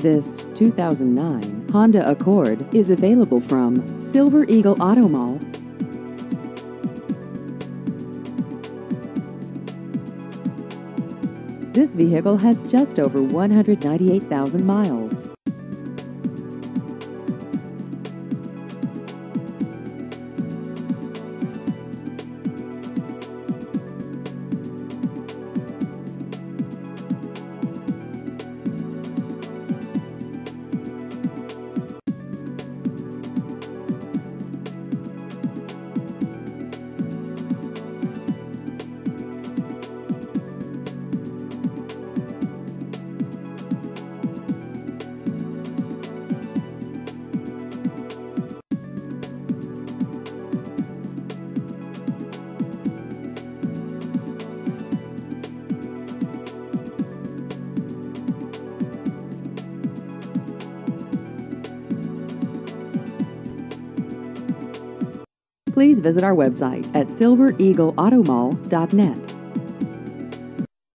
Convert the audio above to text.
This 2009 Honda Accord is available from Silver Eagle Auto Mall. This vehicle has just over 198,000 miles. Please visit our website at silvereagleautomall.net.